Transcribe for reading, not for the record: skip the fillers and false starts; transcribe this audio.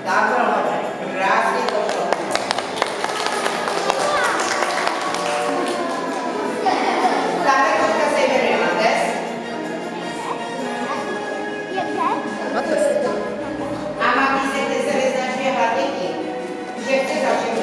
Tak bylo dobré. Krásně to šlo. Tahle kotka se jmenuje Mates. A Matý se vyznačuje hlavně tím, že chce za všechno